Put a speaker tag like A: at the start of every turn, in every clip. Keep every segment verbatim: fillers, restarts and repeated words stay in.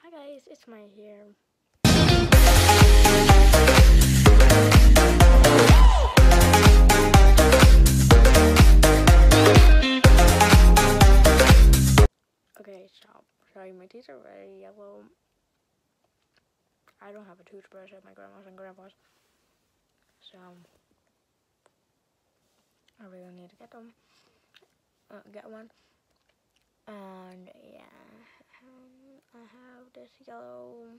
A: Hi guys, it's Maya here. Okay, stop. Sorry, my teeth are very yellow. I don't have a toothbrush at my grandma's and grandpa's, so I really need to get them. Uh, get one. And yeah, um, I have this yellow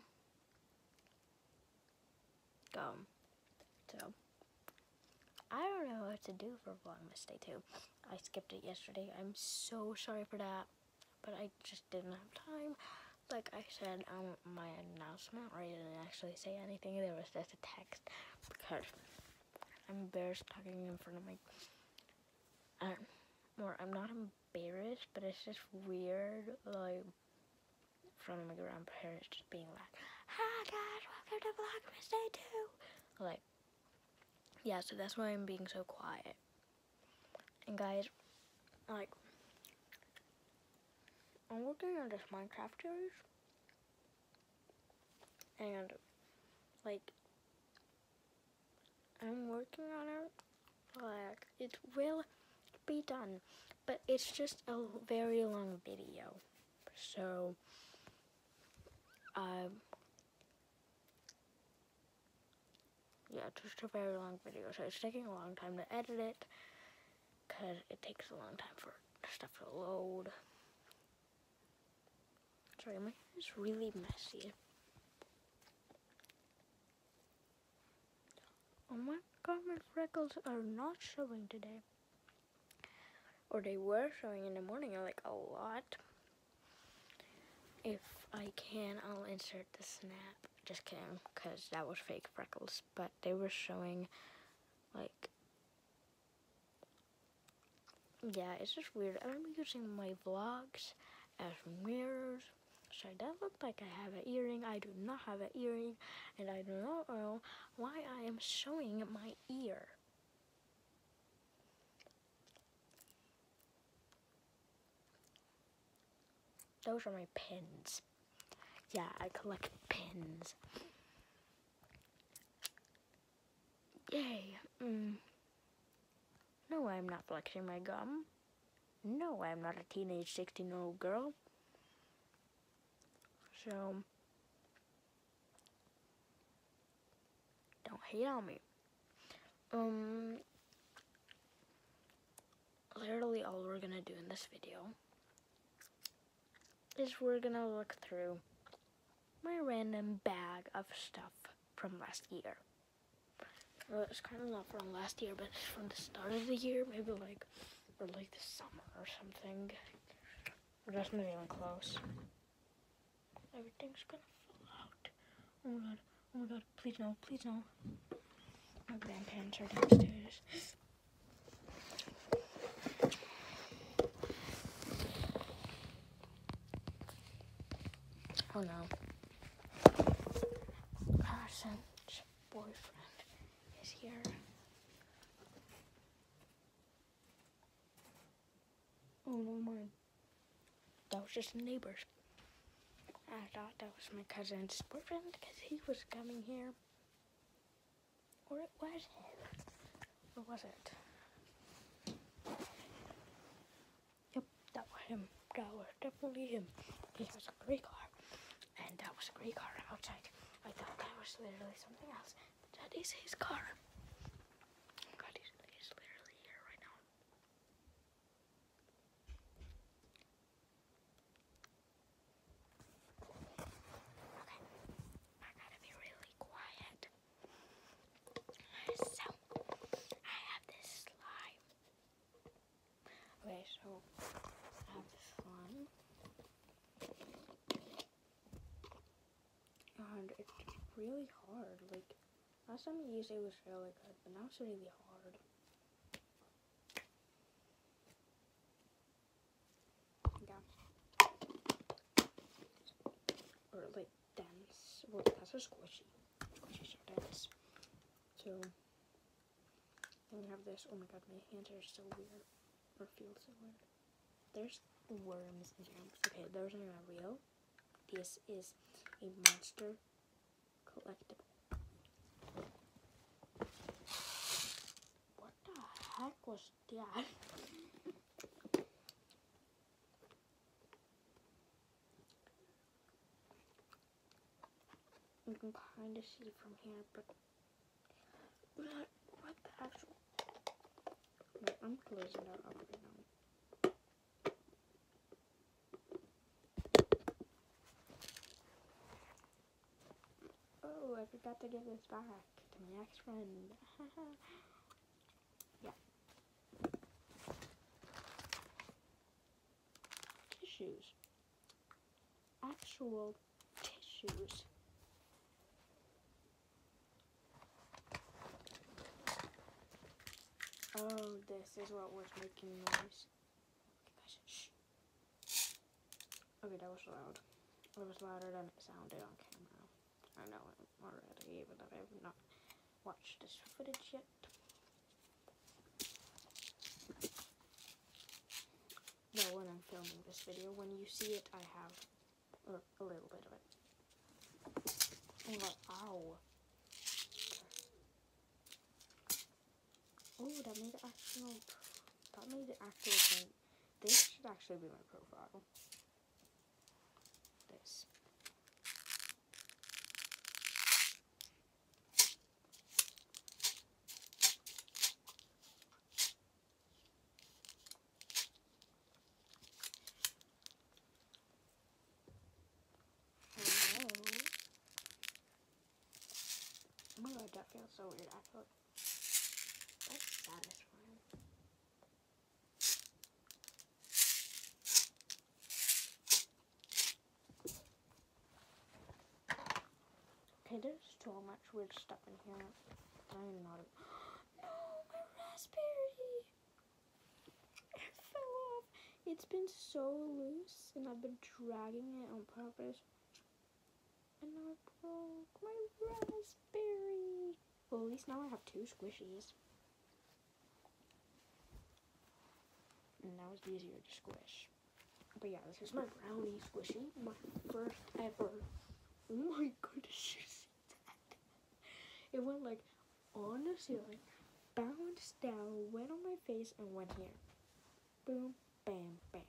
A: gum. So I don't know what to do for Vlogmas Day two. I skipped it yesterday. I'm so sorry for that, but I just didn't have time. Like I said, um, my announcement, I didn't actually say anything. There was just a text because I'm embarrassed talking in front of my. Uh, more, I'm not embarrassed, but it's just weird, like, in front of my grandparents just being like, "Hi guys, welcome to Vlogmas Day two." Like, yeah, so that's why I'm being so quiet. And guys, like, I'm working on this Minecraft series, and like, I'm working on it. Like, it will be done, but it's just a very long video. So, um, yeah, it's just a very long video. So it's taking a long time to edit it, because it takes a long time for stuff to load. Sorry, my hair is really messy. Oh my god, my freckles are not showing today. Or they were showing in the morning, like a lot. If I can, I'll insert the snap. Just kidding, because that was fake freckles. But they were showing, like, yeah, it's just weird. I'm using my vlogs as mirrors. So that looked like I have an earring. I do not have an earring, and I do not know why I am showing my ear. Those are my pins. Yeah, I collect pins. Yay. Mm. No, I'm not flexing my gum. No, I'm not a teenage sixteen-year-old girl. So, don't hate on me. Um, literally all we're gonna do in this video is we're gonna look through my random bag of stuff from last year. Well, it's kind of not from last year, but it's from the start of the year, maybe like, or like the summer or something. That's not even close. Everything's gonna fall out. Oh my god, oh my god, please no, please no. My grandparents are downstairs. Oh no. Carson's boyfriend is here. Oh no, mine. That was just neighbors. I thought that was my cousin's boyfriend because he was coming here. Or it was him. Or was it? Yep, that was him. That was definitely him. He has a gray car. And that was a gray car outside. I thought that was literally something else. But that is his car. Oh god, he's, he's literally here right now. Okay. I gotta be really quiet. So, I have this slime. Okay, so I have this slime. And it's really hard. Like, last time I used it was really good, but now it's really hard. Yeah. Or like dense. Well, that's a squishy. Squishies are dense. So, then we have this. Oh my god, my hands are so weird. Or feel so weird. There's worms and jumps. Okay, those are not real. this is a monster collectible. What the heck was that? You can kind of see from here, but what, what the actual? Wait, I'm closing that up right now. Oh, I forgot to give this back to my ex-friend. Yeah. Tissues. Actual tissues. Oh, this is what was making noise. Okay, guys, shh. Okay, that was loud. It was louder than it sounded on camera. I know it already, even though I have not watched this footage yet. Well, when I'm filming this video, when you see it, I have a, a little bit of it. Oh my god, ow. Oh, that made it actual, that made it actual thing. This should actually be my profile. This. Hello. Oh my god, that feels so weird. I feel that's satisfying. Okay, there's so much weird stuff in here. I'm not. No, my raspberry! It fell off. It's been so loose, and I've been dragging it on purpose. And I broke my raspberry. Well, at least now I have two squishies. And now it's easier to squish. But yeah, this is my brownie squishy. My first ever. Oh my goodness, you see that? It went like on the ceiling, bounced down, went on my face, and went here. Boom, bam, bam.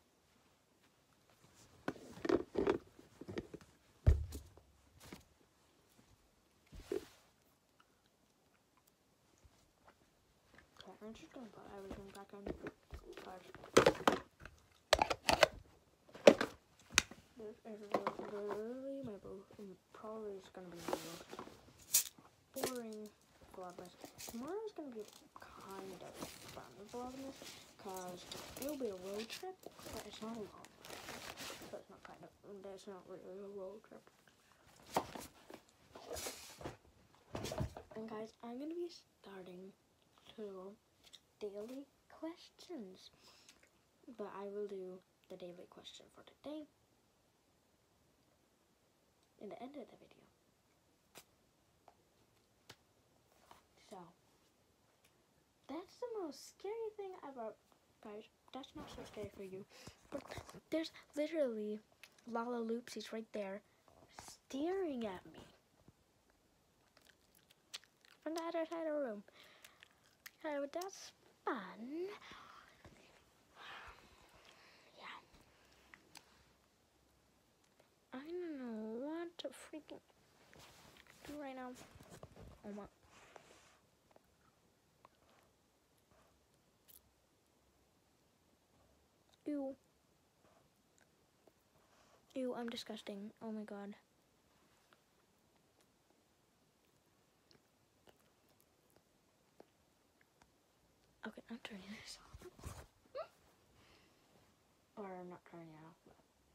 A: Okay, I'm just gonna put everything back in. This is literally my bro. Probably is gonna be my most boring vlogmas. Tomorrow's gonna be kind of fun vlogmas, cause it'll be a road trip, but it's not a long trip. So it's not kind of. That's not really a road trip. And guys, I'm gonna be starting to daily questions, but I will do the daily question for today in the end of the video. So that's the most scary thing about, guys. That's not so scary for you, but there's literally Lalaloopsies right there staring at me from the other side of the room. So that's fun. Yeah. I don't know what to freaking do right now. Oh my. Ew. Ew, I'm disgusting. Oh my god. Okay, I'm turning this off. Or I'm not turning it off.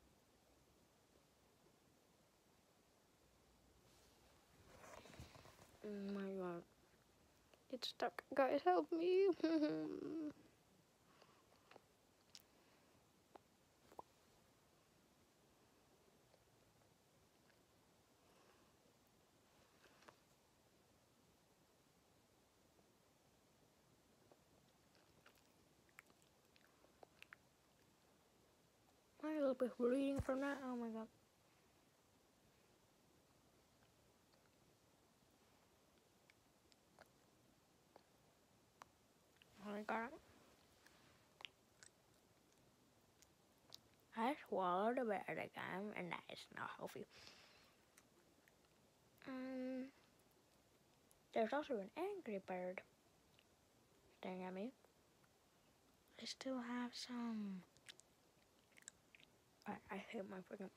A: But oh my god. It's stuck. Guys, help me. I'm a little bit bleeding from that. Oh my god. my god. I swallowed a bird again, and that is not healthy. Um, there's also an angry bird staring at me. I still have some. I, I hate my freaking.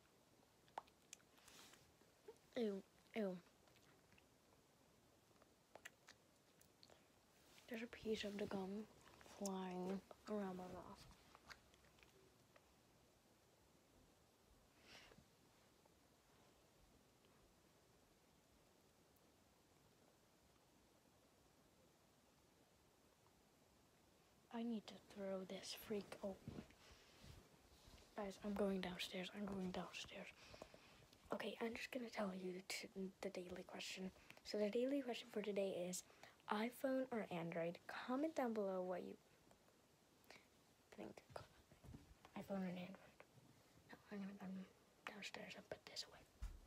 A: Ew, ew. There's a piece of the gum flying around my mouth. I need to throw this freak. Oh. Guys, I'm going downstairs. I'm going downstairs. Okay, I'm just gonna tell you the, the daily question. So the daily question for today is iPhone or Android? Comment down below what you think. iPhone or Android? No, I'm gonna go downstairs and put this away.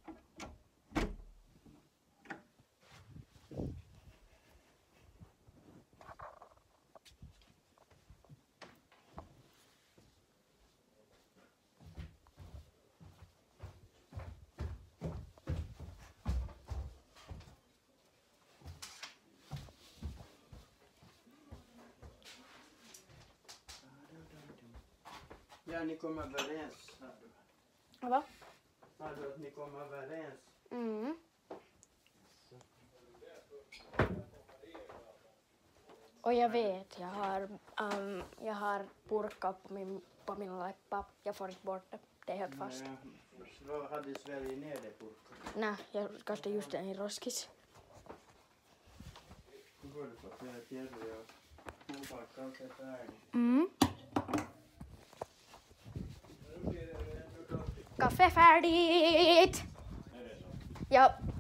B: Ja, ni kom överens, sa du.
A: Va?
B: Sa du att ni kom överens?
A: Mm. Och jag vet, jag har, um, jag har burkar på min, på min läppa. Jag får inte bort det. Det är helt fast.
B: Vad hade Sverige ner det burkar?
A: Nej, jag kastade just den i roskis.
B: Nu går du på att Jerry och provbackar är färdig.
A: Mm. Kaffe färdigt! Ja.